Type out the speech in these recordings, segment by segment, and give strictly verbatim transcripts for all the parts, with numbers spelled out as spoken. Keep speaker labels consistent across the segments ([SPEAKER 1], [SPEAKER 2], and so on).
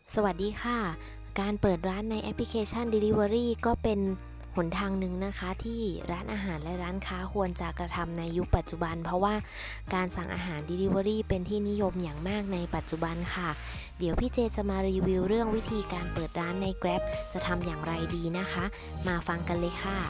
[SPEAKER 1] สวัสดีค่ะการเปิดร้านในแอปพลิเคชัน Delivery ก็เป็นหนทางหนึ่งนะคะที่ร้านอาหารและร้านค้าควรจะกระทำในยุคปัจจุบันเพราะว่าการสั่งอาหาร Delivery เป็นที่นิยมอย่างมากในปัจจุบันค่ะเดี๋ยวพี่เจจะมารีวิวเรื่องวิธีการเปิดร้านใน Grab จะทำอย่างไรดีนะคะมาฟังกันเลยค่ะ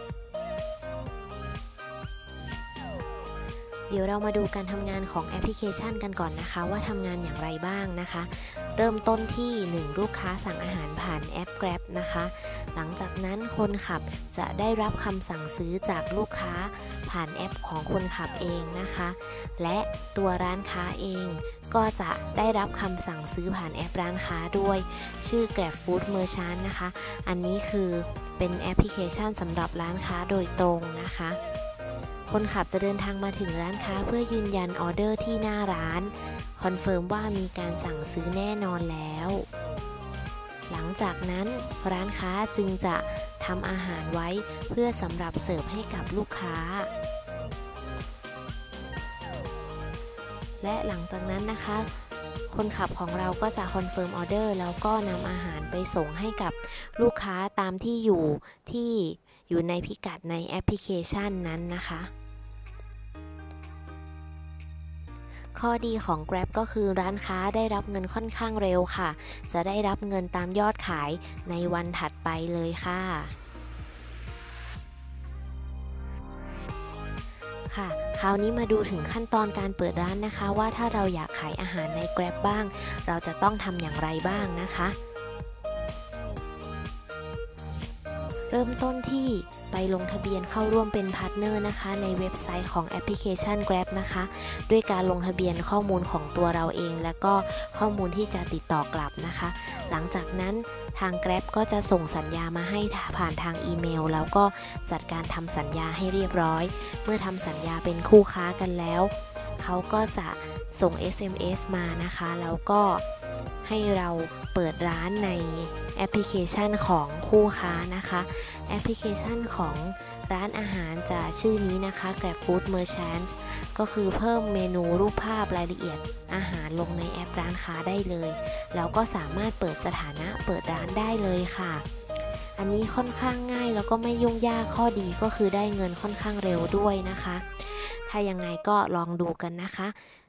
[SPEAKER 1] เดี๋ยวเรามาดูการทำงานของแอปพลิเคชันกันก่อนนะคะว่าทำงานอย่างไรบ้างนะคะเริ่มต้นที่หนึ่งลูกค้าสั่งอาหารผ่านแอป Grab นะคะหลังจากนั้นคนขับจะได้รับคำสั่งซื้อจากลูกค้าผ่านแอปของคนขับเองนะคะและตัวร้านค้าเองก็จะได้รับคำสั่งซื้อผ่านแอปร้านค้าด้วยชื่อ Grab Food Merchant นะคะอันนี้คือเป็นแอปพลิเคชันสำหรับร้านค้าโดยตรงนะคะคนขับจะเดินทางมาถึงร้านค้าเพื่อยืนยันออเดอร์ที่หน้าร้านคอนเฟิร์มว่ามีการสั่งซื้อแน่นอนแล้วหลังจากนั้นร้านค้าจึงจะทำอาหารไว้เพื่อสำหรับเสิร์ฟให้กับลูกค้าและหลังจากนั้นนะคะคนขับของเราก็จะคอนเฟิร์มออเดอร์แล้วก็นำอาหารไปส่งให้กับลูกค้าตามที่อยู่ที่อยู่ในพิกัดในแอปพลิเคชันนั้นนะคะข้อดีของ Grab ก็คือร้านค้าได้รับเงินค่อนข้างเร็วค่ะจะได้รับเงินตามยอดขายในวันถัดไปเลยค่ะค่ะคราวนี้มาดูถึงขั้นตอนการเปิดร้านนะคะว่าถ้าเราอยากขายอาหารใน Grab บ้างเราจะต้องทำอย่างไรบ้างนะคะเริ่มต้นที่ไปลงทะเบียนเข้าร่วมเป็นพาร์ทเนอร์นะคะในเว็บไซต์ของแอปพลิเคชัน Grab นะคะด้วยการลงทะเบียนข้อมูลของตัวเราเองและก็ข้อมูลที่จะติดต่อกลับนะคะหลังจากนั้นทาง Grab ก็จะส่งสัญญามาให้ผ่านทางอีเมลแล้วก็จัดการทำสัญญาให้เรียบร้อยเมื่อทำสัญญาเป็นคู่ค้ากันแล้วเขาก็จะส่ง เอส เอ็ม เอส มานะคะแล้วก็ให้เราเปิดร้านในแอปพลิเคชันของคู่ค้านะคะแอปพลิเคชันของร้านอาหารจะชื่อนี้นะคะ Grab Food Merchant ก็คือเพิ่มเมนูรูปภาพรายละเอียดอาหารลงในแอปร้านค้าได้เลยแล้วก็สามารถเปิดสถานะเปิดร้านได้เลยค่ะอันนี้ค่อนข้างง่ายแล้วก็ไม่ยุ่งยากข้อดีก็คือได้เงินค่อนข้างเร็วด้วยนะคะถ้ายังไงก็ลองดูกันนะคะ